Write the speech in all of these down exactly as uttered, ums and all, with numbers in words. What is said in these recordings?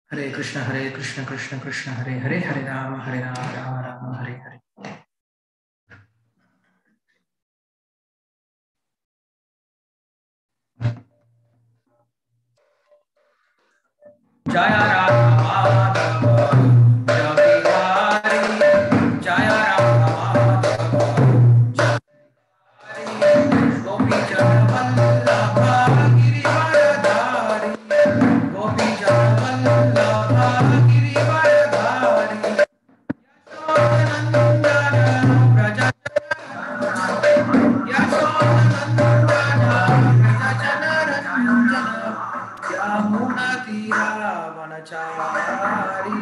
हरे कृष्ण हरे कृष्ण कृष्ण कृष्ण हरे हरे हरे राम हरे राम राम राम हरे हरे। जय राम माधव जय बिहारी, जय राम माधव जय बिहारी। गोपी जन वल्लभ गिरिवरधारी, गोपी जन वल्लभ गिरिवरधारी। यशोदनंदन व्रज यशोदनंदन व्रज जनरंजन, यमुना तीरावनचारी,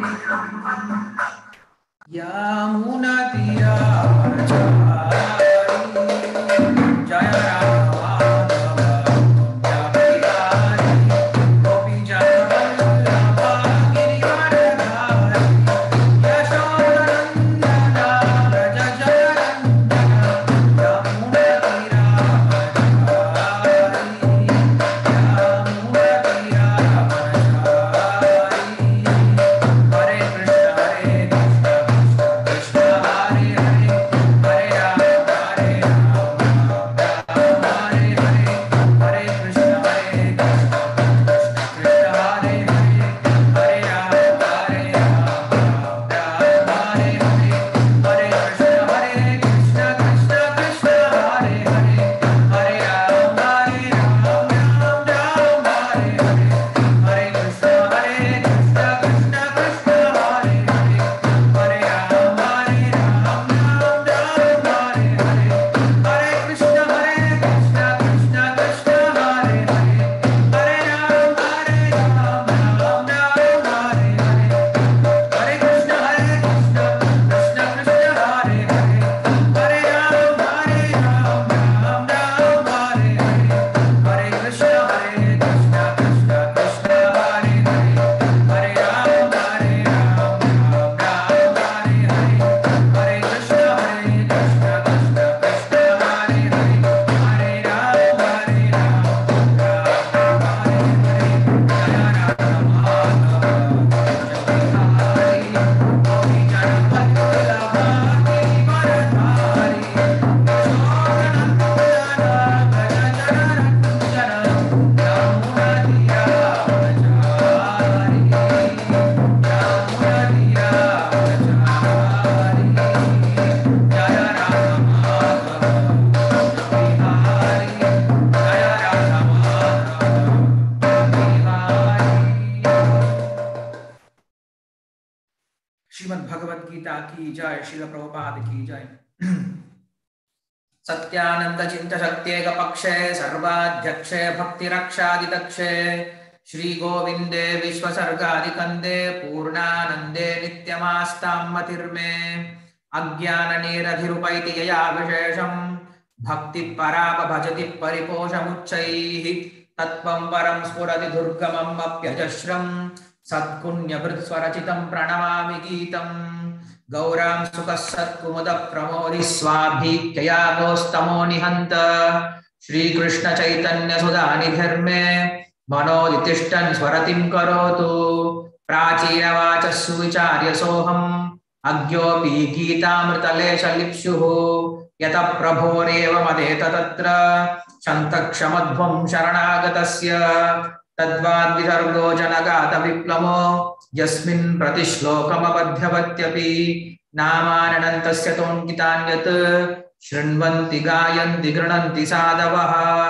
यमुना तीरावनचारी। जय राम माधव जय बिहारी, गोपी जन वल्लभ गिरिवरधारी। यशोदनंदन व्रज जनरंजन, यमुना तीरावनचारी, यमुना तीरावनचारी। हरे कृष्ण हरे कृष्ण कृष्ण हरे हरे, हरे राम हरे राम राम हरे हरे। हरे कृष्ण हरे कृष्ण कृष्ण कृष्ण हरे हरे, हरे राम हरे राम राम हरे हरे। हरे कृष्ण हरे कृष्ण कृष्ण कृष्ण हरे हरे, हरे राम हरे राम राम राम हरे हरे। हरे कृष्ण हरे कृष्ण कृष्ण कृष्ण हरे हरे, हरे राम हरे राम राम राम हरे हरे। हरे कृष्ण हरे कृष्ण कृष्ण कृष्ण हरे हरे, हरे राम हरे राम राम राम हरे हरे। हरे कृष्ण हरे कृष्ण कृष्ण कृष्ण हरे हरे, हरे राम हरे राम राम राम हरे हरे। हरे कृष्ण हरे कृष्ण कृष्ण कृष्ण हरे हरे, हरे राम हरे राम राम राम हरे हरे। हरे कृष्ण हरे कृष्ण कृष्ण कृष्ण हरे हरे, हरे राम हरे राम राम राम हरे हरे। जय राम माधव जय बिहारी, गोपी जन वल्लभ गिरिवरधारी। यशोदनंदन व्रज जनरंजन, यमुना तीरावनचारी, यमुना तीरावनचारी। जय राम माधव जय बिहारी, जय राम माधव जय बिहारी। श्रीमद् भगवद गीता की जय, श्रील प्रभुपाद की जय। सत्यानंद चिंत शक्त्येक पक्षे, सर्वाध्यक्षे भक्ति रक्षादिदक्षे, श्री गोविंदे विश्वसर्गादिकंदे, पूर्णानंदे नित्यमास्तां मतिर्मे। अज्ञान निरधिरुपैति यया विशेषं, भक्ति पराप भजति परिपोषमुच्चैः। तत्त्वं परं स्फुरति दुर्गमम् अप्यजस्रं, सत्कुण्यभृत्स्वरचितं प्रणमामि गीतम्। गौरां सुखः सत्कुमुदः प्रमोदि स्वाभीक्यया गोस्तमो निहन्त, श्रीकृष्ण चैतन्य सुधा निधिर्मे मनोदितिष्ठन् स्वरतिं करोतु। प्राचीनवाचः सुविचार्य सोऽहम्, अज्ञोऽपि गीतामृतलेशलिप्सुः। यतः प्रभोरेव मदेत तत्र, शन्तक्षमध्वं शरणागतस्य। तद्वाद्विसर्गो जनगात विप्लवो, यस्मिन् प्रतिश्लोकमबध्यवत्यपि। नामानन्तस्य तोऽङ्कितान्यत्, शृण्वन्ति गायन्ति गृह्णन्ति साधवः।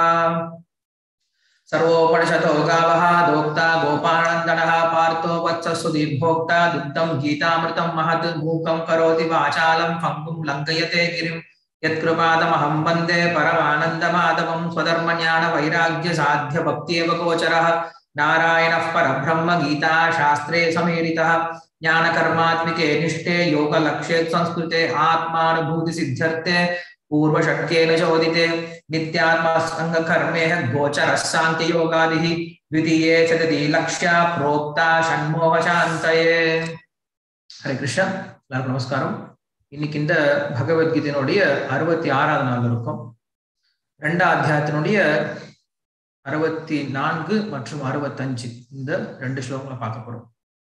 सर्वोपनिषतो गावः दोक्ता गोपानन्दनः, पार्थो वत्सः दीर्भोक्ता दुग्धं गीतामृतं महत्। मूकं करोति वाचालं पङ्गुं लङ्घयते गिरिं, यत्कृपादमहं वन्दे परमानन्दमाधवं। स्वधर्मज्ञानवैराग्यसाध्यभक्त्येव गोचरः, नारायणः परब्रह्म गीता शास्त्रे समेरितः। ज्ञानकर्मात्मिके निष्ठे योगलक्ष्ये संस्कृते, आत्मानुभूतिसिद्ध्यर्थे पूर्वशक्येन चोदिते। नित्यात्मसङ्गकर्मेह गोचरः साङ्ख्ययोगादिः, द्वितीये चतुर्थी लक्ष्या प्रोक्ता षण्मोहशान्तये। हरे कृष्ण, எல்லாருக்கும் நமஸ்காரம். இன்னைக்கு இந்த பகவத்கீதையினுடைய அறுபத்தி ஆறாவது நாள் இருக்கும். ரெண்டாம் அத்தியாயத்தினுடைய அறுபத்தி நான்கு மற்றும் அறுபத்தஞ்சு இந்த ரெண்டு ஸ்லோகங்களை பார்க்க போறோம்.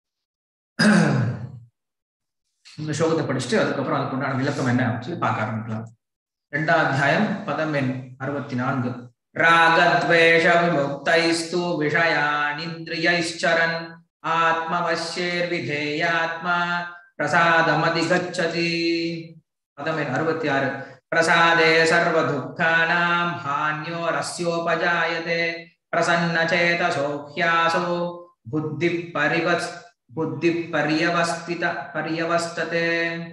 இந்த ஸ்லோகத்தை படிச்சுட்டு அதுக்கப்புறம் அதுக்கு உண்டான விளக்கம் என்ன சொல்லி பார்க்க ஆரம்பிக்கலாம். இரண்டாம் அத்தியாயம் பதம் எண் அறுபத்தி நான்கு. ராகத்வேஷ விமுக்தைஸ்து விஷயானிந்திரியைச்சரன் ஆத்மவஸ்யேர் விதேயாத்மா பிரசாதமதிகச்சதி. பதம் எண் அறுபத்தி ஆறு. பிரசாதே சர்வ துக்கானாம் ஹான்யோ ரஸ்யோபஜாயதே பிரசன்ன சேதசோ ஹ்யாசோ புத்தி பரிவஸ் புத்தி பரியவஸ்தித பரியவஸ்ததே.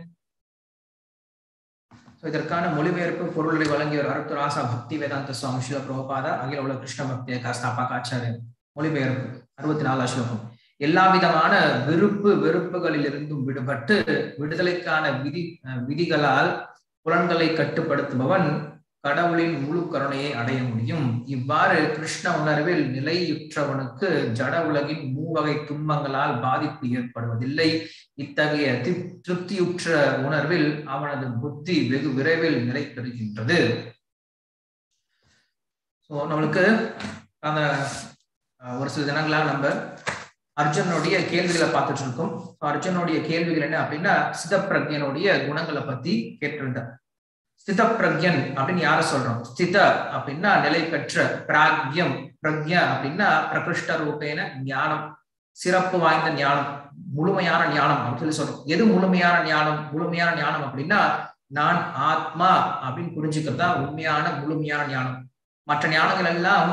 இதற்கான மொழிபெயர்ப்பு பொருளை வழங்கியவர் அருட்தராசா பக்தி வேதாந்த சுவாமி ஸ்ரீல பிரபுபாதா அகில உலக கிருஷ்ண பக்தி ஸ்தாபகாச்சாரியர். மொழிபெயர்ப்பு அறுபத்தி நாலாம் ஸ்லோகம். எல்லா விதமான விருப்பு வெறுப்புகளில் இருந்தும் விடுபட்டு விடுதலைக்கான விதி விதிகளால் புலன்களை கட்டுப்படுத்துபவன் கடவுளின் முழு கருணையை அடைய முடியும். இவ்வாறு கிருஷ்ண உணர்வில் நிலையுற்றவனுக்கு ஜட உலகின் மூவகை துன்பங்களால் பாதிப்பு ஏற்படுவதில்லை. இத்தகைய திருப்தியுற்ற உணர்வில் அவனது புத்தி வெகு விரைவில் நிலை பெறுகின்றது. ஸோ நம்மளுக்கு அந்த ஒரு சில தினங்களாக நம்ம அர்ஜுனுடைய கேள்விகளை பார்த்துட்டு இருக்கோம். அர்ஜுனுடைய கேள்விகள் என்ன அப்படின்னா, சிதப்பிரக்ஞனுடைய குணங்களை பத்தி கேட்டிருந்தார். ஸ்தித பிரக்யன் அப்படின்னு யார சொல்றோம்? ஸ்தித அப்படின்னா நிலை பெற்ற, பிராக்யம் பிரக்யா அப்படின்னா பிரகிருஷ்ட ரூபேன ஞானம், சிறப்பு வாய்ந்த ஞானம், முழுமையான ஞானம் அப்படின்னு சொல்லி சொல்றோம். எது முழுமையான ஞானம்? முழுமையான ஞானம் அப்படின்னா நான் ஆத்மா அப்படின்னு புரிஞ்சுக்கிறதா உண்மையான முழுமையான ஞானம். மற்ற ஞானங்கள் எல்லாம்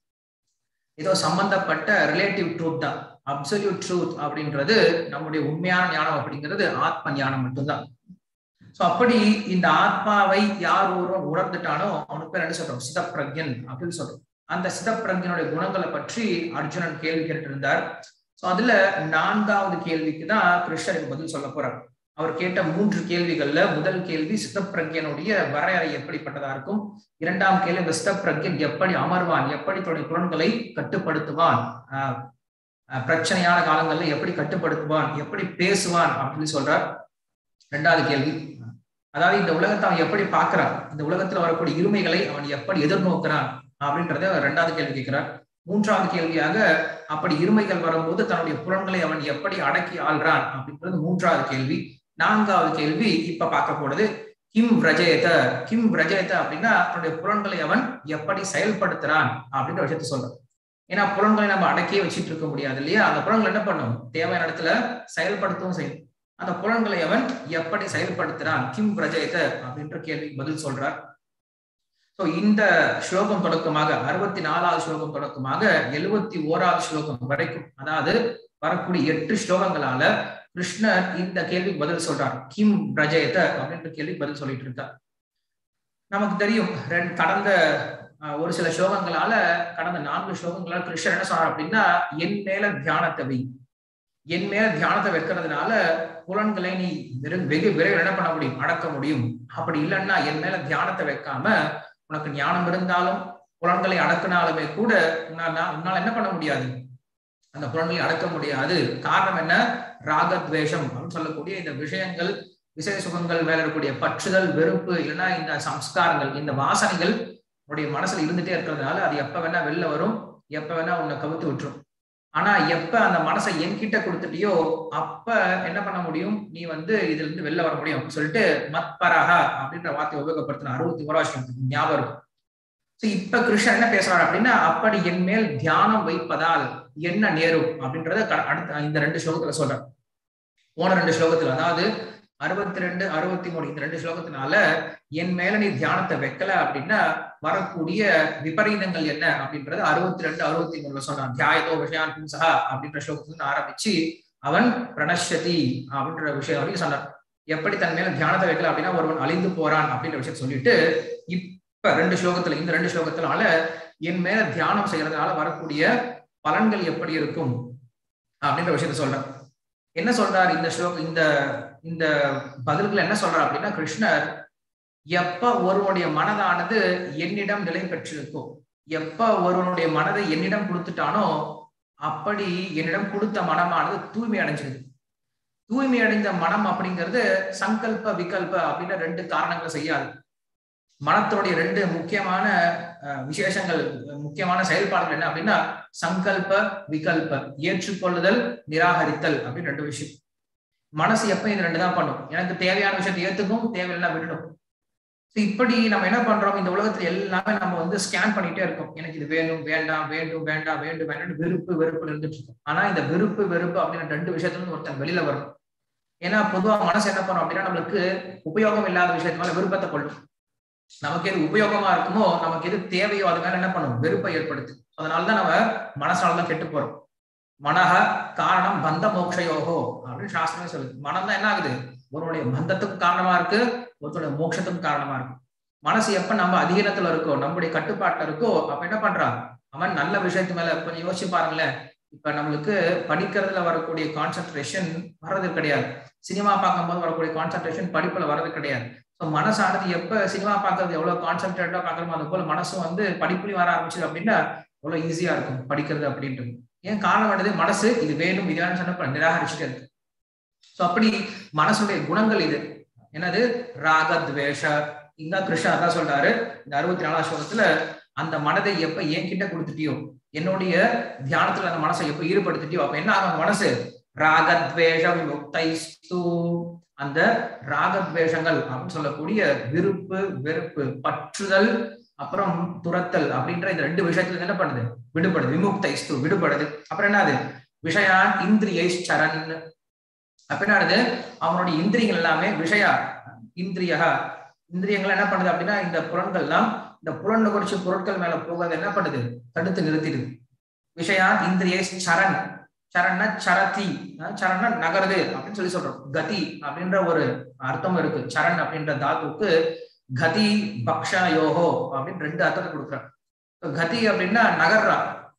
ஏதோ சம்பந்தப்பட்ட ரிலேட்டிவ் ட்ரூத் தான். அப்சல்யூட் ட்ரூத் அப்படின்றது நம்முடைய உண்மையான ஞானம் அப்படிங்கிறது ஆத்ம ஞானம் மட்டும்தான். சோ அப்படி இந்த ஆத்மாவை யார் ஒருவன் உணர்ந்துட்டானோ அவனுக்கு பேர் என்ன சொல்றோம்? சிதப்பிரக்யன் அப்படின்னு சொல்றோம். அந்த சிதப்பிரக்யனுடைய குணங்களை பற்றி அர்ஜுனன் கேள்வி கேட்டிருந்தார். சோ அதுல நான்காவது கேள்விக்கு தான் கிருஷ்ணருக்கு பதில் சொல்ல போறார். அவர் கேட்ட மூன்று கேள்விகள்ல முதல் கேள்வி சிதப்பிரக்யனுடைய வரையறை எப்படிப்பட்டதா இருக்கும். இரண்டாம் கேள்வி இந்த சிதப்பிரக்யன் எப்படி அமர்வான், எப்படி தன்னுடைய குணங்களை கட்டுப்படுத்துவான், ஆஹ் பிரச்சனையான காலங்கள்ல எப்படி கட்டுப்படுத்துவான், எப்படி பேசுவான் அப்படின்னு சொல்றார். இரண்டாவது கேள்வி, அதாவது இந்த உலகத்தை அவன் எப்படி பார்க்கிறான், இந்த உலகத்துல வரக்கூடிய இருமைகளை அவன் எப்படி எதிர்நோக்கிறான் அப்படின்றத இரண்டாவது கேள்வி கேட்கிறார். மூன்றாவது கேள்வியாக அப்படி இருமைகள் வரும்போது தன்னுடைய புலன்களை அவன் எப்படி அடக்கி ஆள்றான் அப்படின்றது மூன்றாவது கேள்வி. நான்காவது கேள்வி இப்ப பார்க்க போனது கிம் விரஜயத. கிம் விரஜயத அப்படின்னா தன்னுடைய புலன்களை அவன் எப்படி செயல்படுத்துறான் அப்படின்ற விஷயத்த சொல்றான். ஏன்னா புலன்களை நம்ம அடக்கியே வச்சுட்டு இருக்க முடியாது இல்லையா? அந்த புலன்கள் என்ன பண்ணும்? தேவையான இடத்துல செயல்படுத்தவும் செய்யும். அந்த புலன்களை அவன் எப்படி செயல்படுத்துறான், கிம் பிரஜயத அப்படின்ற கேள்விக்கு பதில் சொல்றார். சோ இந்த ஸ்லோகம் தொடக்கமாக அறுபத்தி நாலாவது ஸ்லோகம் தொடக்கமாக எழுபத்தி ஓராவது ஸ்லோகம் வரைக்கும், அதாவது வரக்கூடிய எட்டு ஸ்லோகங்களால கிருஷ்ணர் இந்த கேள்விக்கு பதில் சொல்றார். கிம் பிரஜயத அப்படின்ற கேள்விக்கு பதில் சொல்லிட்டு இருக்கார். நமக்கு தெரியும் கடந்த ஒரு சில ஸ்லோகங்களால கடந்த நான்கு ஸ்லோகங்களால கிருஷ்ணர் என்ன சொல்றார் அப்படின்னா, என் மேல தியானத்தை வை, என் மேல தியானத்தை வைக்கிறதுனால புலன்களை நீ வெகு விரைவில் என்ன பண்ண முடியும்? அடக்க முடியும். அப்படி இல்லைன்னா என் மேல தியானத்தை வைக்காம உனக்கு ஞானம் இருந்தாலும் புலன்களை அடக்கினாலுமே கூட உன்னால உன்னால என்ன பண்ண முடியாது? அந்த புலன்களை அடக்க முடியாது. காரணம் என்ன? ராகத்வேஷம் அப்படின்னு சொல்லக்கூடிய இந்த விஷயங்கள், விசய சுகங்கள் மேல இருக்கக்கூடிய பற்றுதல், வெறுப்பு, இல்லைன்னா இந்த சம்ஸ்காரங்கள், இந்த வாசனைகள் உன்னுடைய மனசுல இருந்துட்டே இருக்கிறதுனால அது எப்ப வேணா வெளில வரும், எப்ப வேணா உன்னை கவுத்து விட்டுரும். ஆனா எப்ப அந்த மனசை என்கிட்ட கொடுத்துட்டியோ அப்ப என்ன பண்ண முடியும்? நீ வந்து இதுல இருந்து வெளில வர முடியும் அப்படின்னு சொல்லிட்டு மத்பரஹா அப்படின்ற வார்த்தையை உபயோகப்படுத்தின அறுபத்தி ஓராவது ஞாபகம் இருக்கும். இப்ப கிருஷ்ணன் என்ன பேசுறாரு அப்படின்னா, அப்படி என் மேல் தியானம் வைப்பதால் என்ன நேரும் அப்படின்றத அடுத்த இந்த ரெண்டு ஸ்லோகத்துல சொல்றார். போன ரெண்டு ஸ்லோகத்துல, அதாவது அறுபத்தி ரெண்டு அறுபத்தி மூணு இந்த ரெண்டு ஸ்லோகத்தினால என் மேல நீ தியானத்தை வைக்கல அப்படின்னா வரக்கூடிய விபரீதங்கள் என்ன அப்படின்றது அறுபத்தி ரெண்டு அறுபத்தி மூணுல சொன்னான். தியாயத்தோ விஷயான் பும்சா அப்படின்ற ஸ்லோகத்துல ஆரம்பிச்சு அவன் பிரணஷதி அப்படின்ற விஷயம் வரைக்கும் சொன்னார். எப்படி தன் மேல தியானத்தை வைக்கல அப்படின்னா ஒருவன் அழிந்து போறான் அப்படின்ற விஷயத்த சொல்லிட்டு இப்ப ரெண்டு ஸ்லோகத்துல இந்த ரெண்டு ஸ்லோகத்தினால என் மேல தியானம் செய்யறதுனால வரக்கூடிய பலன்கள் எப்படி இருக்கும் அப்படின்ற விஷயத்த சொல்றார். என்ன சொல்றார் இந்த ஸ்லோகம்? இந்த இந்த பதில்கள் என்ன சொல்றார் அப்படின்னா, கிருஷ்ணர் எப்ப ஒருவனுடைய மனதானது என்னிடம் நிலை பெற்றிருக்கோ, எப்ப ஒருவனுடைய மனதை என்னிடம் கொடுத்துட்டானோ அப்படி என்னிடம் கொடுத்த மனமானது தூய்மை அடைஞ்சிருது. தூய்மை அடைந்த மனம் அப்படிங்கிறது சங்கல்ப விகல்ப அப்படின்ற ரெண்டு காரணங்களை செய்யாது. மனத்தினுடைய ரெண்டு முக்கியமான விசேஷங்கள், முக்கியமான செயல்பாடுகள் என்ன அப்படின்னா சங்கல்ப விகல்ப, ஏற்றுக்கொள்ளுதல் நிராகரித்தல் அப்படின்னு ரெண்டு விஷயம். மனசு எப்ப இந்த ரெண்டு தான் பண்ணும், எனக்கு தேவையான விஷயத்தை ஏத்துக்கும், தேவையில்லாம் விடணும். இப்படி நம்ம என்ன பண்றோம், இந்த உலகத்துல எல்லாமே நம்ம வந்து ஸ்கேன் பண்ணிட்டே இருக்கோம். எனக்கு இது வேணும் வேண்டாம், வேண்டும் வேண்டாம், வேண்டும் வேண்டாம், விருப்பு வெறுப்பு இருந்துட்டு இருக்கோம். ஆனா இந்த விருப்பு வெறுப்பு அப்படின்னு ரெண்டு விஷயத்துல இருந்து ஒருத்தன் வெளியில வரும். ஏன்னா பொதுவா மனசு என்ன பண்ணும் அப்படின்னா நம்மளுக்கு உபயோகம் இல்லாத விஷயத்து மேல விருப்பத்தை கொள்ளும். நமக்கு எது உபயோகமா இருக்குமோ, நமக்கு எது தேவையோ அது மேல என்ன பண்ணும், வெறுப்பை ஏற்படுத்து. அதனாலதான் நம்ம மனசாலதான் கெட்டு போறோம். மனஹ காரணம் பந்த மோக்ஷயோகோ அப்படின்னு சாஸ்திரமே சொல்லுது. மனம் தான் என்ன ஆகுது, ஒருவனுடைய பந்தத்துக்கும் காரணமா இருக்கு, ஒருத்தருடைய மோட்சத்துக்கும் காரணமா இருக்கு. மனசு எப்ப நம்ம அதிகாரத்துல இருக்கோ, நம்முடைய கட்டுப்பாட்டுல இருக்கோ, அப்ப என்ன பண்றான் அவன் நல்ல விஷயத்து மேல கொஞ்சம் யோசிச்சு பாருங்களேன். இப்ப நம்மளுக்கு படிக்கிறதுல வரக்கூடிய கான்சென்ட்ரேஷன் வர்றது கிடையாது, சினிமா பார்க்கும் போது வரக்கூடிய கான்சென்ட்ரேஷன் படிப்புல வர்றது கிடையாது. ஸோ மனசானது எப்ப சினிமா பார்க்கறது எவ்வளவு கான்சென்ட்ரேட்டா பார்க்கறோமோ அது போல மனசும் வந்து படிப்புலையும் வர ஆரம்பிச்சது அப்படின்னா எவ்வளவு ஈஸியா இருக்கும் படிக்கிறது அப்படின்றது. ஏன் காரணம் என்னது, மனசு இது வேணும் இது வேணும்னு சொன்ன நிராகரிச்சுட்டே இருக்கு. சோ அப்படி மனசுடைய குணங்கள் இது என்னது, ராகத்வேஷ. இங்க கிருஷ்ணா அதான் சொல்றாரு இந்த அறுபத்தி நாலாம் ஸ்லோகத்துல, அந்த மனதை எப்ப என்கிட்ட கொடுத்துட்டியோ, என்னுடைய தியானத்துல அந்த மனசை எப்ப ஈடுபடுத்திட்டியோ, அப்ப என்ன ஆகும் மனசு, ராகத்வேஷ விமுக்தைஸ்து, அந்த ராகத்வேஷங்கள் அப்படின்னு சொல்லக்கூடிய விருப்பு வெறுப்பு, பற்றுதல் அப்புறம் துரத்தல் அப்படின்ற இந்த ரெண்டு விஷயத்துல என்ன பண்ணுது, விடுபடுது. விமுக்தைஸ்து விடுபடுது. அப்புறம் என்னது, விஷயான் இந்திரியைச்சரன். அப்ப என்னது, அவனுடைய இந்திரியங்கள் எல்லாமே விஷயா இந்திரிய இந்திரியங்கள் என்ன பண்ணுது அப்படின்னா இந்த புலன்கள் எல்லாம் இந்த புலன் நுகர்ச்சி பொருட்கள் மேல போகாத என்ன பண்ணுது, தடுத்து நிறுத்திடுது. விஷயான் இந்திரியைச்சரன். சரண்னா சரதி, சரண்னா நகருது அப்படின்னு சொல்லி சொல்றோம். கதி அப்படின்ற ஒரு அர்த்தம் இருக்கு. சரண் அப்படின்ற தாத்துக்கு கதி பக்ஷயோகோ அப்படின்னு ரெண்டு அர்த்தத்தை கொடுக்குறான். கதி அப்படின்னா நகர்றா,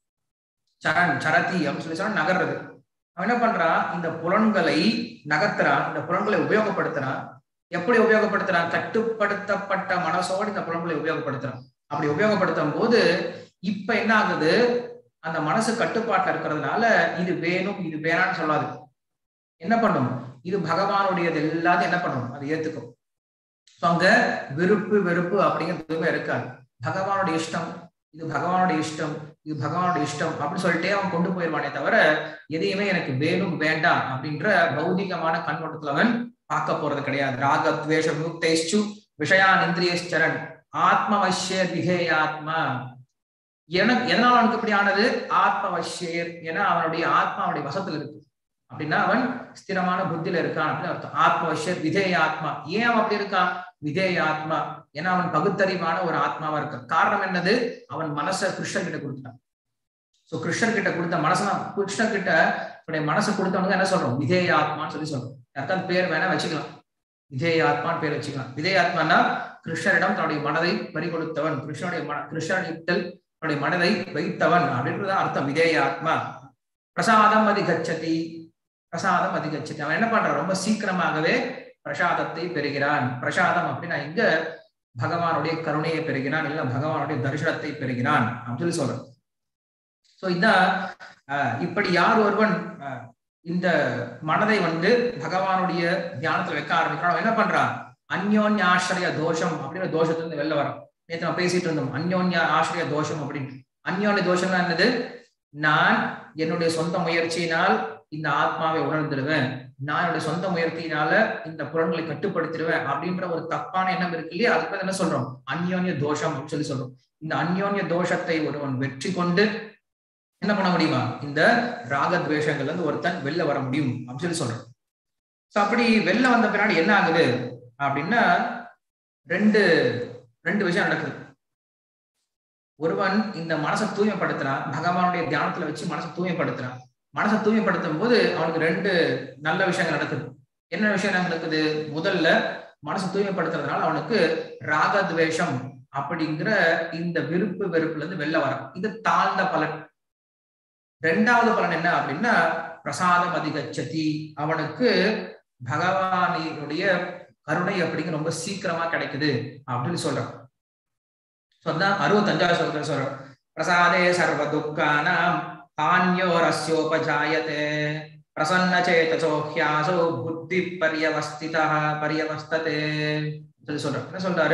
சரண் சரதி அப்படின்னு சொல்லி சொன்னா நகர்றது. அவன் என்ன பண்றான், இந்த புலன்களை நகர்த்துறான், இந்த புலன்களை உபயோகப்படுத்துறான். எப்படி உபயோகப்படுத்துறான், கட்டுப்படுத்தப்பட்ட மனசோடு இந்த புலன்களை உபயோகப்படுத்துறான். அப்படி உபயோகப்படுத்தும் போது இப்ப என்ன ஆகுது, அந்த மனசு கட்டுப்பாட்டுல இருக்கிறதுனால இது வேணும் இது வேணான்னு சொல்லாது. என்ன பண்ணும், இது பகவானுடையது எல்லாத்தையும் என்ன பண்ணும், அது ஏத்துக்கும். அங்க விருப்பு வெறுப்பு அப்படிங்கிறது இருக்காது. பகவானுடைய இஷ்டம், இது பகவானுடைய இஷ்டம், இது பகவானுடைய இஷ்டம் அப்படின்னு சொல்லிட்டே அவன் கொண்டு போயிடுவானே தவிர எதையுமே எனக்கு வேணும் வேண்டாம் அப்படின்ற பௌதிகமான கண்ணோட்டத்துல அவன் பார்க்க போறது கிடையாது. ராகத்வேஷ விமுக்தைஸ்சு விஷயான் இந்திரியச்சரன் ஆத்மவசிய விதேயாத்மா. எனக்கு எதனால அவனுக்கு இப்படி ஆனது, ஆத்மவசியர், ஏன்னா அவனுடைய ஆத்மா அவனுடைய வசத்துல இருக்கு. அப்படின்னா அவன் ஸ்திரமான புத்தியில இருக்கான் அப்படின்னு அர்த்தம். ஆத்மவசியர் விதேயாத்மா. ஏன் அவன் அப்படி இருக்கான், விதேயாத்மா, ஏன்னா அவன் பகுத்தறிவான ஒரு ஆத்மாவா இருக்கான். காரணம் என்னது, அவன் மனசை கிருஷ்ணர் கிட்ட கொடுத்தான். சோ கிருஷ்ணர் கிட்ட கொடுத்த மனசை, கிருஷ்ணர் கிட்ட மனசை கொடுத்தவனுக்கு என்ன சொல்றோம், விதேயாத்மான்னு சொல்லி சொல்றோம். யாருக்காவது பேர் வேணா வச்சுக்கலாம், விதேயாத்மான்னு பேர் வச்சுக்கலாம். விதேயாத்மானா கிருஷ்ணரிடம் தன்னுடைய மனதை பறி கொடுத்தவன், கிருஷ்ணனுடைய மன கிருஷ்ணனிடத்தில் தன்னுடைய மனதை வைத்தவன் அப்படின்றது அர்த்தம் விதேயாத்மா. பிரசாதம் அதிகச்சதி, பிரசாதம் அதிகச்சதி, அவன் என்ன பண்றான், ரொம்ப சீக்கிரமாகவே பிரசாதத்தை பெறுகிறான். பிரசாதம் அப்படின்னா இங்க பகவானுடைய கருணையை பெறுகிறான், இல்ல பகவானுடைய தரிசனத்தை பெறுகிறான் அப்படின்னு சொல்லி சொல்றான். சோ இதான் இப்படி யார் ஒருவன் இந்த மனதை வந்து பகவானுடைய தியானத்துல வைக்க ஆரம்பிக்கிறான், என்ன பண்றான், அந்யோன்யாஸ்ரய தோஷம் அப்படின்ற தோஷத்துல வெளில வரும். நேற்று நம்ம பேசிட்டு இருந்தோம் அந்யோன்ய ஆசிரிய தோஷம் அப்படின்னு. அந்யோன்ய தோஷம்னா என்னது, நான் என்னுடைய சொந்த முயற்சியினால் இந்த ஆத்மாவை உணர்ந்துடுவேன், நான் என்னுடைய சொந்த முயற்சியினால இந்த புலன்களை கட்டுப்படுத்திடுவேன் அப்படின்ற ஒரு தப்பான எண்ணம் இருக்கு இல்லையா, அதுக்கு என்ன சொல்றோம், அந்யோன்ய தோஷம் அப்படின்னு சொல்லி சொல்றோம். இந்த அந்யோன்ய தோஷத்தை ஒருவன் வெற்றி கொண்டு என்ன பண்ண முடியுமா, இந்த ராகத்வேஷங்கள்ல இருந்து ஒருத்தன் வெளில வர முடியும் அப்படின்னு சொல்லி சொல்றோம். சோ அப்படி வெளில வந்த பின்னாடி என்ன ஆகுது அப்படின்னா ரெண்டு ரெண்டு விஷயம் நடக்குது. ஒருவன் இந்த மனசை தூய்மைப்படுத்துறான், பகவானுடைய தியானத்துல வச்சு மனசை தூய்மைப்படுத்துறான். மனசை தூய்மைப்படுத்தும் போது அவனுக்கு ரெண்டு நல்ல விஷயங்கள் நடக்குது. என்ன விஷயம் நடக்குது, முதல்ல மனசை தூய்மைப்படுத்துறதுனால அவனுக்கு ராகத்வேஷம் அப்படிங்கிற இந்த விருப்பு வெறுப்புல இருந்து வெளில வரான். இது தாழ்ந்த பலன். ரெண்டாவது பலன் என்ன அப்படின்னா பிரசாதம் அதிகச்சதி, அவனுக்கு பகவானுடைய கருணை அப்படிங்கிற ரொம்ப சீக்கிரமா கிடைக்குது அப்படின்னு சொல்றான். சொன்னான் அறுபத்தஞ்சாவது சொல்ற சொல்றான் பிரசாதே சர்வ துக்கானாம் தான்யோரஸ்யோபஜாயதே பிரசன்ன சேதசோ ஹ்யாசோ புத்தி பரியவஸ்திதா பரியவஸ்ததே சொல்லி சொல்றான். என்ன சொல்றாரு,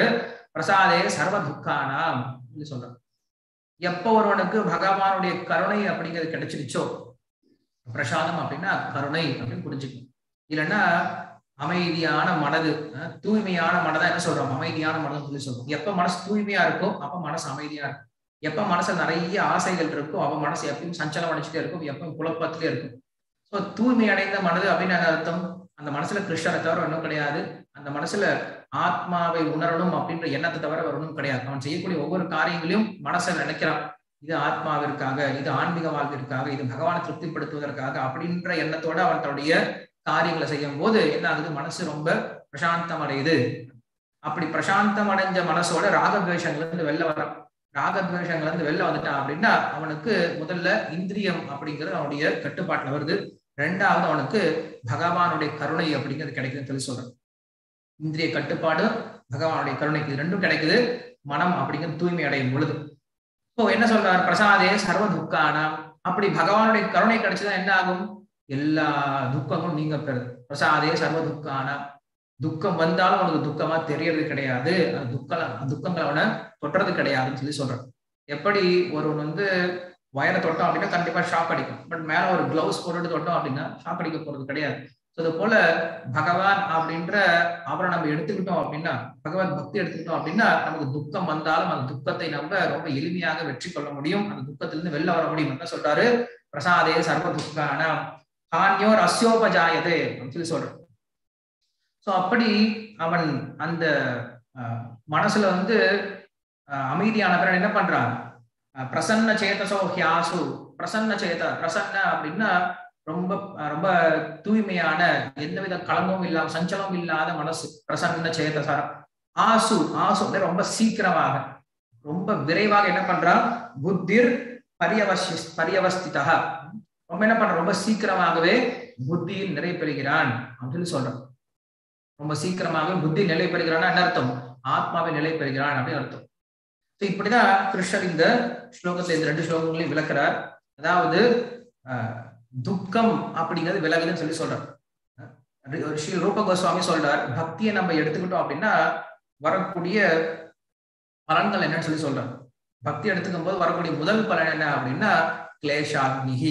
பிரசாதே சர்வ துக்கானாம் சொல்றான். எப்ப ஒருவனுக்கு பகவானுடைய கருணை அப்படிங்கிறது கிடைச்சிருச்சோ, பிரசாதம் அப்படின்னா கருணை அப்படின்னு புரிஞ்சுக்கணும். இல்லைன்னா அமைதியான மனது, தூய்மையான மனதை என்ன சொல்றோம், அமைதியான மனது சொல்லி சொல்றோம். எப்ப மனசு தூய்மையா இருக்கோ அப்ப மனசு அமைதியா இருக்கும். எப்ப மனசுல நிறைய ஆசைகள் இருக்கோ அப்ப மனசு எப்பயும் சஞ்சலம் அடைச்சிட்டே இருக்கும், எப்பவும் குழப்பத்திலே இருக்கும். ஸோ தூய்மை அடைந்த மனது அப்படின்னு என்ன அர்த்தம், அந்த மனசுல கிருஷ்ணரை தவிர ஒன்றும் கிடையாது, அந்த மனசுல ஆத்மாவை உணரணும் அப்படின்ற எண்ணத்தை தவிர வேற ஒன்றும் கிடையாது. அவன் செய்யக்கூடிய ஒவ்வொரு காரியங்களையும் மனசை நினைக்கிறான், இது ஆத்மாவிற்காக, இது ஆன்மீக வாழ்விற்காக, இது பகவானை திருப்திப்படுத்துவதற்காக அப்படின்ற எண்ணத்தோட அவன் தன்னுடைய காரியங்களை செய்யும் போது என்ன ஆகுது, மனசு ரொம்ப பிரசாந்தம் அடையுது. அப்படி பிரசாந்தம் அடைஞ்ச மனசோட ராகத்வேஷங்கள்ல இருந்து வெளில வரான். ராகத்வேஷங்கள்ல இருந்து வெளில வந்துட்டான் அப்படின்னா அவனுக்கு முதல்ல இந்திரியம் அப்படிங்கிறது அவனுடைய கட்டுப்பாட்டுல வருது. ரெண்டாவது அவனுக்கு பகவானுடைய கருணை அப்படிங்கிறது கிடைக்குதுன்னு சொல்லி சொல்றான். இந்திரிய கட்டுப்பாடு, பகவானுடைய கருணை, இது ரெண்டும் கிடைக்குது மனம் அப்படிங்கிறது தூய்மை அடையும் பொழுது. இப்போ என்ன சொல்றார், பிரசாதே சர்வ துக்கானா. அப்படி பகவானுடைய கருணை கிடைச்சுதான் என்ன ஆகும், எல்லா துக்கங்களும் நீங்க பெறுது. பிரசாதே சர்வ துக்கானா. துக்கம் வந்தாலும் அவனுக்கு துக்கமா தெரியறது கிடையாது, அந்த துக்க துக்கங்கள் அவனை தொட்டுறது கிடையாதுன்னு சொல்லி சொல்றான். எப்படி ஒருவன் வந்து வயரை தொட்டோம் அப்படின்னா கண்டிப்பா ஷாக் அடிக்கும், பட் மேல ஒரு கிளவுஸ் போட்டுட்டு தொட்டோம் அப்படின்னா ஷாக் அடிக்க போறது கிடையாது. அது போல பகவான் அப்படின்ற அவரை நம்ம எடுத்துக்கிட்டோம் அப்படின்னா, பகவத் பக்தி எடுத்துக்கிட்டோம் அப்படின்னா நமக்கு துக்கம் வந்தாலும் அந்த துக்கத்தை நம்ம ரொம்ப எளிமையாக வெற்றி கொள்ள முடியும், அந்த துக்கத்திலிருந்து வெளில வர முடியும். என்ன சொல்றாரு, பிரசாதே சர்வ துக்கான ஹான்யோர் அஸ்யோபஜாயதே அப்படின்னு சொல்லி சொல்றான். ஸோ அப்படி அவன் அந்த மனசுல வந்து அமைதியான பிறகு என்ன பண்றான், பிரசன்ன சேதசோ ஹியாசு. பிரசன்ன சேத, பிரசன்ன அப்படின்னா ரொம்ப ரொம்ப தூய்மையான, எந்தவித களங்கமும் இல்லாம சஞ்சலமும் இல்லாத மனசு, பிரசன்ன சேதசாரம். ஆசு, ஆசு ரொம்ப சீக்கிரமாக ரொம்ப விரைவாக என்ன பண்றான், புத்திர் பரியவசி பரியவஸ்திதா. ரொம்ப என்ன பண்றான், ரொம்ப சீக்கிரமாகவே புத்தியில் நிலை பெறுகிறான் அப்படின்னு சொல்றான். ரொம்ப சீக்கிரமாக புத்தி நிலை பெறுகிறான் என்ன அர்த்தம், ஆத்மாவை நிலை பெறுகிறான் அப்படின்னு அர்த்தம். இப்படிதான் கிருஷ்ணர் இந்த ஸ்லோகத்துல இந்த ரெண்டு ஸ்லோகங்களையும் விளக்குறார். அதாவது அஹ் துக்கம் அப்படிங்கிறது விலகுதுன்னு சொல்லி சொல்றார். ஸ்ரீ ரூப கோஸ்வாமி சொல்றார், பக்தியை நம்ம எடுத்துக்கிட்டோம் அப்படின்னா வரக்கூடிய பலன்கள் என்னன்னு சொல்லி சொல்றார். பக்தி எடுத்துக்கும் போது வரக்கூடிய முதல் பலன் என்ன அப்படின்னா கிளேஷாக்னிஹி.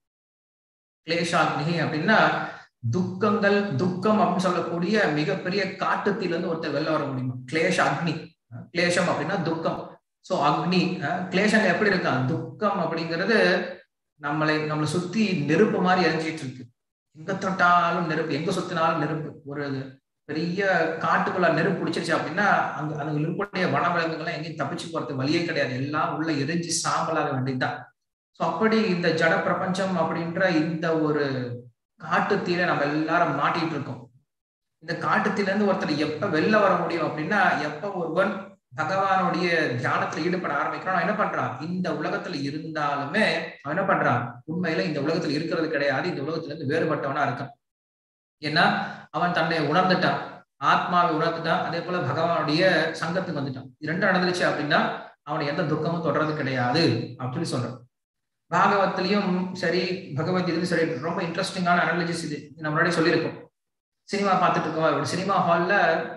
கிளேஷாக்னிஹி அப்படின்னா துக்கங்கள், துக்கம் அப்படின்னு சொல்லக்கூடிய மிகப்பெரிய காட்டுத்திலிருந்து ஒருத்தர் வெளில வர முடியுமா, கிளேஷ அக்னி. கிளேஷம் அப்படின்னா துக்கம். சோ அக்னி, கிளேஷம் எப்படி இருக்கா, துக்கம் அப்படிங்கிறது நம்மளை நம்மளை சுத்தி நெருப்பு மாதிரி எரிஞ்சிட்டு இருக்கு. எங்க தொட்டாலும் நெருப்பு, எங்க சுத்தினாலும் நெருப்பு. ஒரு பெரிய காட்டுக்குள்ள நெருப்பு பிடிச்சிருச்சு அப்படின்னா அங்க அங்க இருக்கக்கூடிய வனவிலங்குகள்லாம் எங்கேயும் தப்பிச்சு போறது வழியே கிடையாது, எல்லாம் உள்ள எரிஞ்சு சாம்பலாக வேண்டியதுதான். ஸோ அப்படி இந்த ஜட பிரபஞ்சம் அப்படின்ற இந்த ஒரு காட்டுத்தீல நம்ம எல்லாரும் மாட்டிட்டு இருக்கோம். இந்த காட்டுத்தீல இருந்து ஒருத்தர் எப்ப வெளில வர முடியும் அப்படின்னா, எப்ப ஒருவன் பகவானுடைய தியானத்துல ஈடுபட ஆரம்பிக்கிறான், என்ன பண்றான், இந்த உலகத்துல இருந்தாலுமே அவன் என்ன பண்றான், உண்மையில இந்த உலகத்துல இருக்கிறது கிடையாது, இந்த உலகத்துல இருந்து வேறுபட்டவனா இருக்கான். ஏன்னா அவன் தன்னை உணர்ந்துட்டான், ஆத்மாவை உணர்ந்துட்டான், அதே போல பகவானுடைய சங்கத்துக்கு வந்துட்டான். இது ரெண்டும் நடந்துருச்சு அப்படின்னா அவனை எந்த துக்கமும் தொடர்றது கிடையாது அப்படின்னு சொல்றான். பாகவத்திலையும் சரி பகவத்கீதையும் சரி ரொம்ப இன்ட்ரெஸ்டிங்கான அனாலஜிஸ் இது நம்ம முன்னாடி சொல்லியிருக்கோம். சினிமா பார்த்துட்டு இருக்கோம், சினிமா ஹால்ல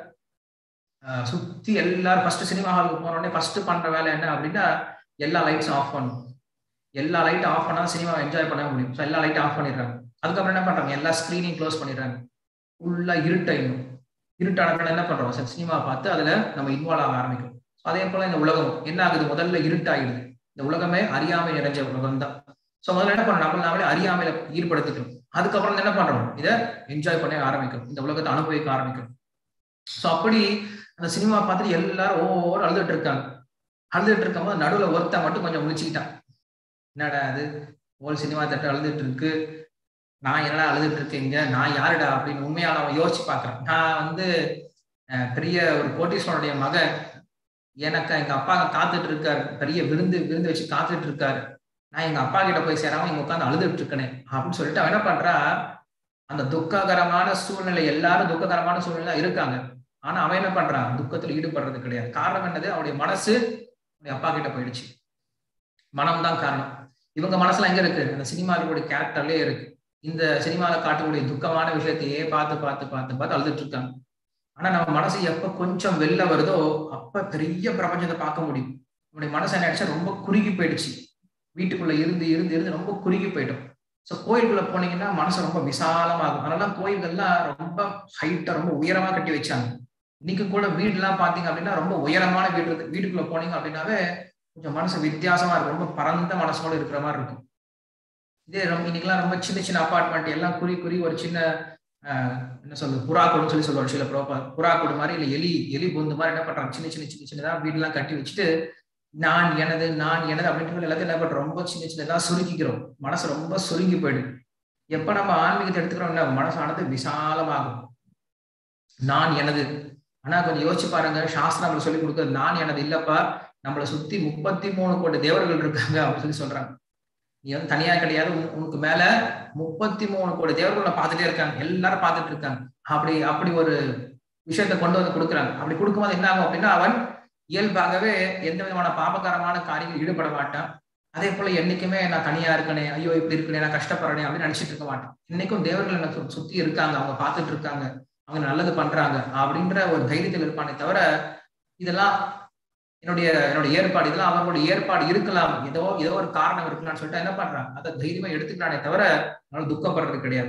சுத்தி எல்லாரும் ஃபர்ஸ்ட் சினிமா ஹாலுக்கு போனோடனே ஃபர்ஸ்ட் பண்ற வேலை என்ன அப்படின்னா எல்லா லைட்ஸும் ஆஃப் பண்ணும். எல்லா லைட்டும் ஆஃப் பண்ணா சினிமா என்ஜாய் பண்ண முடியும். ஸோ எல்லா லைட்டும் ஆஃப் பண்ணிடுறாங்க. அதுக்கப்புறம் என்ன பண்றாங்க, எல்லா ஸ்கிரீனையும் க்ளோஸ் பண்ணிடுறாங்க. ஃபுல்லா இருட்டாயிடும். இருட்டான என்ன பண்றோம், சினிமா பார்த்து அதுல நம்ம இன்வால்வ் ஆக ஆரம்பிக்கும். அதே போல இந்த உலகம் என்ன ஆகுது, முதல்ல இருட்டாயிடுது. இந்த உலகமே அறியாமை நிறைஞ்ச உலகம் தான். ஸோ முதல்ல என்ன பண்றோம், நம்ம நாமளே அறியாமையில ஈடுபடுத்திக்கிறோம். அதுக்கப்புறம் என்ன பண்றோம், இதை என்ஜாய் பண்ண ஆரம்பிக்கிறோம், இந்த உலகத்தை அனுபவிக்க ஆரம்பிக்கிறோம். ஸோ அப்படி அந்த சினிமா பார்த்துட்டு எல்லாரும் ஒவ்வொரு அழுதுட்டு இருக்காங்க. அழுதுட்டு இருக்கும் போது நடுவுல ஒருத்தன் மட்டும் கொஞ்சம் முழிச்சுக்கிட்டான். என்னடா அது, ஓல் சினிமா தட்டு அழுதுட்டு இருக்கு, நான் என்னடா அழுதுட்டு இருக்கீங்க, நான் யாருடா அப்படின்னு உண்மையால அவன் யோசிச்சு பாக்குறான். நான் வந்து பெரிய ஒரு கோட்டீஸ்வரனுடைய மகன், எனக்கு எங்க அப்பா காத்துட்டு இருக்காரு, பெரிய விருந்து விருந்து வச்சு காத்துட்டு இருக்காரு, நான் எங்க அப்பா கிட்ட போய் சேராம இங்க உட்காந்து அழுதுட்டு இருக்கேனே அப்படின்னு சொல்லிட்டு அவன் என்ன பண்றா, அந்த துக்ககரமான சூழ்நிலை, எல்லாரும் துக்ககரமான சூழ்நிலை இருக்காங்க, ஆனா அவன் என்ன பண்றான், துக்கத்துல ஈடுபடுறது கிடையாது. காரணம் என்னது, அவனுடைய மனசு அவனுடைய அப்பா கிட்ட போயிடுச்சு. மனம் தான் காரணம். இவங்க மனசுல எங்க இருக்கு, அந்த சினிமாவுடைய கேரக்டர்லயே இருக்கு. இந்த சினிமாவில் காட்டக்கூடிய துக்கமான விஷயத்தையே பார்த்து பார்த்து பார்த்து பார்த்து அழுதுட்டு இருக்காங்க. ஆனா நம்ம மனசு எப்ப கொஞ்சம் வெளில வருதோ அப்ப பெரிய பிரபஞ்சத்தை பார்க்க முடியும். நம்முடைய மனசு என்ன ஆயிடுச்சு, ரொம்ப குறுகி போயிடுச்சு. வீட்டுக்குள்ள இருந்து இருந்து இருந்து ரொம்ப குறுகி போயிட்டோம். ஸோ கோயிலுக்குள்ள போனீங்கன்னா மனசு ரொம்ப விசாலமாகும். அதனால கோயில்கள்லாம் ரொம்ப ஹைட்டா ரொம்ப உயரமா கட்டி வச்சாங்க. இன்னைக்கு கூட வீடுலாம் பாத்தீங்க அப்படின்னா ரொம்ப உயரமான வீடு இருக்கு. வீட்டுக்குள்ள போனீங்க அப்படின்னாவே கொஞ்சம் மனசு வித்தியாசமா இருக்கும். ரொம்ப பரந்த மனசோட இருக்கிற மாதிரி இருக்கும். இதே ரொம்ப இன்னைக்கெல்லாம் ரொம்ப சின்ன சின்ன அபார்ட்மெண்ட் எல்லாம் குறி குறி ஒரு சின்ன ஆஹ் என்ன சொல்றது புறாக்கூடுன்னு சொல்லி சொல்லுவாங்க சில ப்ரோப்பா புறாக்கூடு மாதிரி இல்ல எலி எலி பொந்து மாதிரி என்ன பண்றாங்க, சின்ன சின்ன சின்ன சின்னதா வீடுலாம் கட்டி வச்சுட்டு நான் எனது நான் எனது அப்படின்ட்டு எல்லாத்தையும் என்ன பண்றோம், ரொம்ப சின்ன சின்னதா சுருக்கிக்கிறோம். மனசு ரொம்ப சுருங்கி போயிடுது. எப்ப நம்ம ஆன்மீகத்தை எடுத்துக்கிறோம்னா மனசானது விசாலமாகும். நான் எனது. ஆனா கொஞ்சம் யோசிச்சு பாருங்க, சாஸ்திரம் நம்மளுக்கு சொல்லி கொடுக்குறது நான் எனது இல்லப்பா, நம்மளை சுத்தி முப்பத்தி மூணு கோடி தேவர்கள் இருக்காங்க அப்படின்னு சொல்லி சொல்றாங்க. நீ வந்து தனியா கிடையாது, உனக்கு மேல முப்பத்தி மூணு கோடி தேவர்களை பார்த்துட்டே இருக்காங்க, எல்லாரும் பார்த்துட்டு இருக்காங்க. அப்படி அப்படி ஒரு விஷயத்தை கொண்டு வந்து கொடுக்குறாங்க. அப்படி கொடுக்கும்போது என்ன ஆகும் அப்படின்னா அவன் இயல்பாகவே எந்த விதமான பாபகரமான காரியங்கள் ஈடுபட மாட்டான். அதே போல என்னைக்குமே நான் தனியா இருக்கனே, ஐயோ இப்படி இருக்கனே, நான் கஷ்டப்படுறேன் அப்படின்னு நினைச்சிட்டு இருக்க மாட்டான். இன்னைக்கும் தேவர்கள் எனக்கு சுத்தி இருக்காங்க, அவங்க பார்த்துட்டு இருக்காங்க, அவங்க நல்லது பண்றாங்க அப்படின்ற ஒரு தைரியத்தில் இருப்பானே தவிர இதெல்லாம் என்னுடைய என்னுடைய ஏற்பாடு, இதெல்லாம் அவர்களுடைய ஏற்பாடு இருக்கலாம், ஏதோ ஏதோ ஒரு காரணம் இருக்கலாம்னு சொல்லிட்டு என்ன பண்றான், அதை தைரியமா எடுத்துக்கிறானே தவிர அதனால துக்கப்படுறது கிடையாது.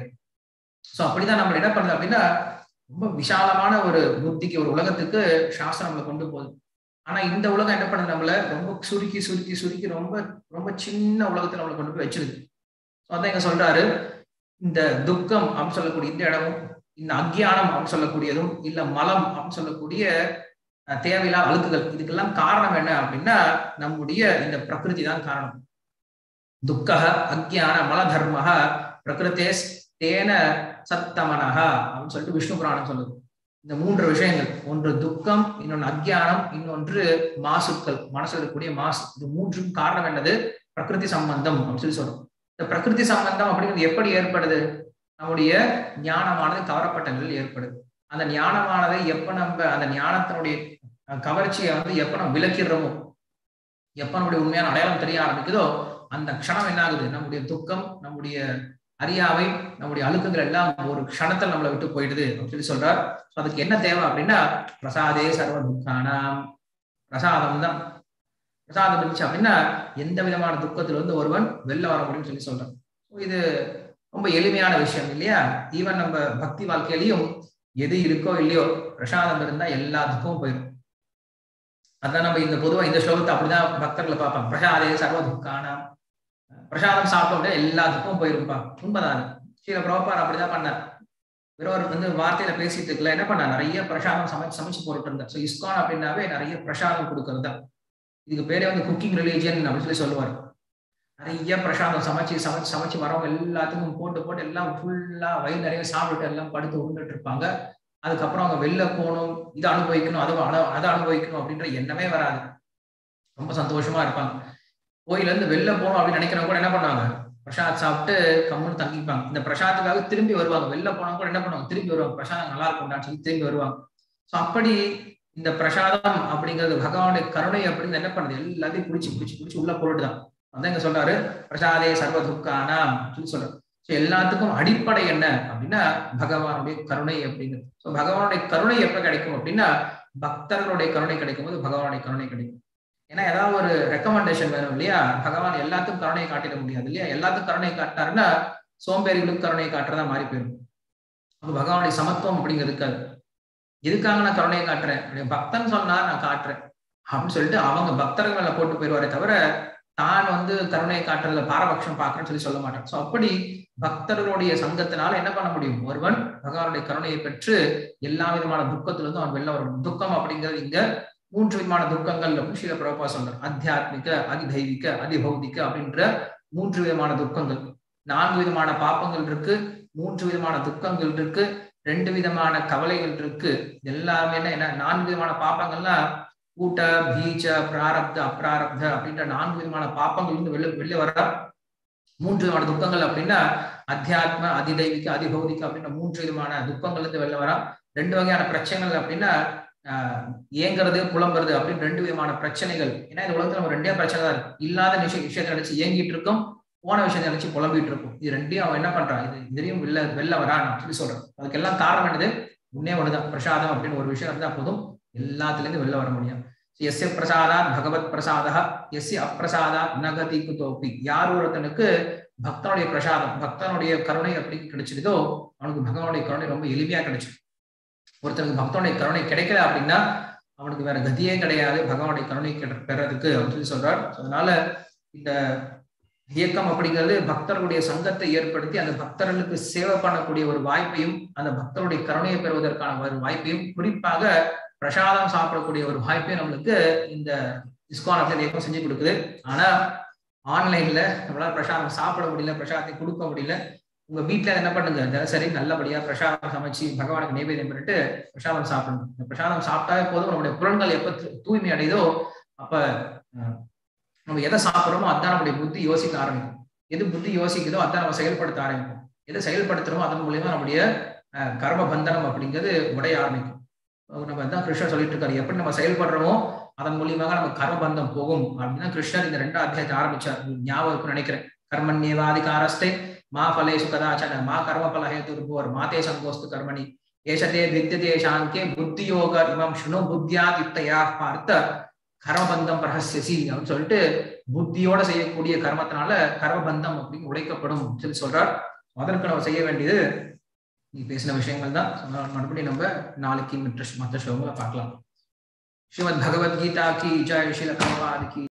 சோ அப்படிதான் நம்ம என்ன பண்றது அப்படின்னா ரொம்ப விசாலமான ஒரு புத்திக்கு ஒரு உலகத்துக்கு சாஸ்திரம் நம்மளை கொண்டு போகுது. ஆனா இந்த உலகம் என்ன பண்ணுது, நம்மள ரொம்ப சுருக்கி சுருக்கி சுருக்கி ரொம்ப ரொம்ப சின்ன உலகத்தை நம்மளை கொண்டு போய் வச்சிருது. அதான் இங்க சொல்றாரு, இந்த துக்கம் அப்படின்னு சொல்லக்கூடிய இந்த இடமும், இந்த அக்ஞானம் அப்படின்னு சொல்லக்கூடியதும், இல்ல மலம் அப்படின்னு சொல்லக்கூடிய தேவையில்லா அழுக்குகள், இதுக்கெல்லாம் காரணம் என்ன அப்படின்னா நம்முடைய இந்த பிரகிருதி தான் காரணம். துக்கஹ அக்ஞான மல தர்மஹ பிரகிருதே தேன சத்தமனஹ அப்படின்னு சொல்லிட்டு விஷ்ணு புராணம் சொல்லுது. இந்த மூன்று விஷயங்கள், ஒன்று துக்கம், இன்னொன்று அக்ஞானம், இன்னொன்று மாசுக்கள், மனசுல இருக்கக்கூடிய மாசு. இது மூன்றும் காரணம் என்னது, பிரகிருதி சம்பந்தம் அப்படின்னு சொல்லி சொல்றோம். இந்த பிரகிருதி சம்பந்தம் அப்படிங்கிறது எப்படி ஏற்படுது, நம்முடைய ஞானமானது கவரப்பட்ட நிலையில் ஏற்படுது. அந்த ஞானமானதை எப்ப நம்ம அந்த ஞானத்தினுடைய கவர்ச்சியை வந்து எப்ப நம்ம விலக்கிடுறோமோ, எப்ப நம்முடைய உண்மையான அடையாளம் தெரிய ஆரம்பிக்குதோ அந்த க்ஷணம் என்ன ஆகுது, நம்முடைய துக்கம், நம்முடைய அறியாமை, நம்முடைய அழுக்குகள் எல்லாம் ஒரு க்ஷணத்தில் நம்மளை விட்டு போயிடுது அப்படின்னு சொல்லி சொல்றார். அதுக்கு என்ன தேவை அப்படின்னா பிரசாதே சர்வ துக்கானாம், பிரசாதம் தான். பிரசாதம் இருந்துச்சு அப்படின்னா எந்த விதமான துக்கத்துல இருந்து ஒருவன் வெளில வர முடியும்னு சொல்லி சொல்றான். இது ரொம்ப எளிமையான விஷயம் இல்லையா. ஈவன் நம்ம பக்தி வாழ்க்கையிலையும் எது இருக்கோ இல்லையோ பிரசாதம் இருந்தா எல்லா துக்கமும் போயிடும். அதான் நம்ம இந்த பொதுவா இந்த ஸ்லோகத்தை அப்படிதான் பக்தர்களை பார்ப்பாங்க, பிரசாதே சர்வ துக்கானாம். பிரசாதம் சாப்பிட்டோட எல்லாத்துக்கும் போயிருப்பா. உண்மைதான். ஸ்ரீல பிரபுபாதர் அப்படிதான் பண்ணார். வெறும் வந்து வார்த்தையில பேசிட்டு இருக்கல, என்ன பண்ணா, நிறைய பிரசாதம் சமைச்சு சமைச்சு போட்டு இருந்தார். ஸோ இஸ்கான் அப்படின்னாவே நிறைய பிரசாதம் கொடுக்கறது தான். இதுக்கு பேரே வந்து குக்கிங் ரிலீஜியன் அப்படின்னு சொல்லி சொல்லுவார். நிறைய பிரசாதம் சமைச்சு சமைச்சு சமைச்சு வரவங்க எல்லாத்துக்கும் போட்டு போட்டு எல்லாம் ஃபுல்லா வயிறு நிறைய சாப்பிட்டு எல்லாம் படுத்து உருண்டுட்டு இருப்பாங்க. அதுக்கப்புறம் அவங்க வெளில போகணும், இதை அனுபவிக்கணும், அதை அதை அனுபவிக்கணும் அப்படின்ற எண்ணமே வராது. ரொம்ப சந்தோஷமா இருப்பாங்க. கோயில இருந்து வெளில போகணும் அப்படின்னு நினைக்கிறவங்க கூட என்ன பண்ணுவாங்க, பிரசாத் சாப்பிட்டு கம்முன்னு தங்கிப்பாங்க. இந்த பிரசாத்துக்காக திரும்பி வருவாங்க. வெளில போனவங்க கூட என்ன பண்ணுவாங்க, திரும்பி வருவாங்க, பிரசாதம் நல்லா இருக்கும்டான்னு சொல்லி திரும்பி வருவாங்க. ஸோ அப்படி இந்த பிரசாதம் அப்படிங்கிறது பகவானுடைய கருணை அப்படின்னு என்ன பண்ணுது, எல்லாத்தையும் பிடிச்சி பிடிச்சி பிடிச்சி உள்ள போட்டுதான். அதான் இங்க சொல்றாரு, பிரசாதே சர்வ துக்கானாம் சொல்லி சொல்றாரு. ஸோ எல்லாத்துக்கும் அடிப்படை என்ன அப்படின்னா பகவானுடைய கருணை அப்படிங்கிறது. ஸோ பகவானுடைய கருணை எப்ப கிடைக்கும் அப்படின்னா பக்தர்களுடைய கருணை கிடைக்கும் போது பகவானுடைய கருணை கிடைக்கும். ஏன்னா ஏதாவது ஒரு ரெக்கமெண்டேஷன் வேணும் இல்லையா, பகவான் எல்லாத்துக்கும் கருணை காட்டிட முடியாது இல்லையா. எல்லாத்துக்கும் கருணை காட்டாருன்னா சோம்பேறிகளுக்கு கருணை காட்டுறதா மாறி போயிடும். அப்ப பகவானுடைய சமத்துவம் அப்படிங்கிறது இருக்காது. எதுக்காக நான் கருணையை காட்டுறேன், பக்தன் சொன்னா நான் காட்டுறேன் அப்படின்னு சொல்லிட்டு அவங்க பக்தர்களை போட்டு போயிடுவாரே தவிர தான் வந்து கருணையை காட்டுறதுல பாரபட்சம் பார்க்கறேன்னு சொல்லி சொல்ல மாட்டான். ஸோ அப்படி பக்தர்களுடைய சங்கத்தினால என்ன பண்ண முடியும், ஒருவன் பகவானுடைய கருணையை பெற்று எல்லா விதமான துக்கத்துல இருந்து அவன் வெளில வரணும். துக்கம் அப்படிங்கிறது இங்க மூன்று விதமான துக்கங்கள் அப்படின்னு ஸ்ரீல பிரபுபாதர் சொல்றார். அத்தியாத்மிக, அதிதைவிக, அதிபௌதிக அப்படின்ற மூன்று விதமான துக்கங்கள். நான்கு விதமான பாப்பங்கள் இருக்கு, மூன்று விதமான துக்கங்கள் இருக்கு, ரெண்டு விதமான கவலைகள் இருக்கு. எல்லாமே என்ன, நான்கு விதமான பாப்பங்கள்னா கூட்ட, பீச்ச, பிராரப்த, அப்ராரப்த அப்படின்ற நான்கு விதமான பாப்பங்கள் இருந்து வெளில வெளில வர. மூன்று விதமான துக்கங்கள் அப்படின்னா அத்தியாத்ம, அதிதைவிக, அதிபௌதிக அப்படின்ற மூன்று விதமான துக்கங்கள் இருந்து வெளில வர. ரெண்டு வகையான பிரச்சனைகள் அப்படின்னா ஆஹ் ஏங்குறது, புலம்புறது அப்படின்னு ரெண்டு விதமான பிரச்சனைகள். ஏன்னா இந்த உலகத்துல நம்ம ரெண்டே பிரச்சனை தான் இருக்கு. இல்லாத விஷயம் விஷயத்தை நினைச்சு ஏங்கிட்டு இருக்கோம், போன விஷயத்தை நினைச்சு புலம்பிட்டு இருக்கும். இது ரெண்டையும் அவன் என்ன பண்றான், இது இதையும் வெளில வெளில வரான்னு சொல்லி சொல்றான். அதுக்கெல்லாம் காரணம் என்னது, ஒன்னே ஒண்ணுதான் பிரசாதம் அப்படின்னு ஒரு விஷயம் இருந்தா போதும் எல்லாத்துல இருந்து வெளில வர முடியும். எஸ்ய பிரசாதாத் பகவத் பிரசாதா எஸ்ய அப்பிரசாதாத் நகதி குதோபி. யார் ஒருத்தனுக்கு பக்தனுடைய பிரசாதம் பக்தனுடைய கருணை அப்படி கிடைச்சிருதோ அவனுக்கு பகவானுடைய கருணை ரொம்ப எளிமையா கிடைச்சிடும். ஒருத்தனுக்கு பக்தனுடைய கருணை கிடைக்கல அப்படின்னா அவனுக்கு வேற கதியே கிடையாது பகவானுடைய கருணை பெறதுக்கு அப்படின்னு சொல்லி சொல்றார். அதனால இந்த இயக்கம் அப்படிங்கிறது பக்தர்களுடைய சங்கத்தை ஏற்படுத்தி அந்த பக்தர்களுக்கு சேவை பண்ணக்கூடிய ஒரு வாய்ப்பையும் அந்த பக்தருடைய கருணையை பெறுவதற்கான ஒரு வாய்ப்பையும் குறிப்பாக பிரசாதம் சாப்பிடக்கூடிய ஒரு வாய்ப்பையும் நம்மளுக்கு இந்த இஸ்கான் இயக்கம் செஞ்சு கொடுக்குது. ஆனா ஆன்லைன்ல நம்மளால பிரசாதம் சாப்பிட முடியல, பிரசாதத்தை கொடுக்க முடியல. உங்க வீட்டுல என்ன பண்ணுங்க, தினசரி நல்லபடியா பிரசாதம் சமைச்சு பகவானுக்கு நைவேத்தியம் பண்ணிட்டு பிரசாதம் சாப்பிடணும். இந்த பிரசாதம் சாப்பிட்டாவே போதும் நம்மளுடைய புலன்கள் எப்ப தூய்மை அடையுதோ அப்ப நம்ம எதை சாப்பிட்றோமோ அதான் நம்முடைய புத்தி யோசிக்க ஆரம்பிக்கும். எது புத்தி யோசிக்குதோ அதான் நம்ம செயல்படுத்த ஆரம்பிக்கும். எதை செயல்படுத்துறோமோ அதன் மூலியமா நம்முடைய கர்ம பந்தனம் அப்படிங்கிறது உடைய ஆரம்பிக்கும். நம்ம தான் கிருஷ்ணர் சொல்லிட்டு இருக்காரு, எப்படி நம்ம செயல்படுறோமோ அதன் மூலியமாக நம்ம கர்மபந்தம் போகும் அப்படின்னா கிருஷ்ணர் இந்த ரெண்டாம் அத்தியாயத்தை ஆரம்பிச்சார். ஞாபகம் நினைக்கிறேன். கர்மண்யேவாதிகாரஸ்தே மா பலேஷு கதாச்சன மா கர்ம பலஹேதுர்போர் மாதே சங்கோஸ்து கர்மணி ஏஷதே வித்யதே சாங்கே புத்தி யோக இமம் சுனோ புத்தியாத் யுக்தயா பார்த்த கர்மபந்தம் பிரஹஸ்யசி அப்படின்னு சொல்லிட்டு புத்தியோட செய்யக்கூடிய கர்மத்தினால கர்மபந்தம் அப்படின்னு உடைக்கப்படும் சொல்லி சொல்றார். அதற்கு நம்ம செய்ய வேண்டியது நீ பேசின விஷயங்கள் தான். மறுபடியும் நம்ம நாளைக்கு மற்ற மற்ற ஷோங்களை பார்க்கலாம். ஸ்ரீமத் பகவத்கீதா கி ஜெய், ஸ்ரீல பிரபுபாத் கி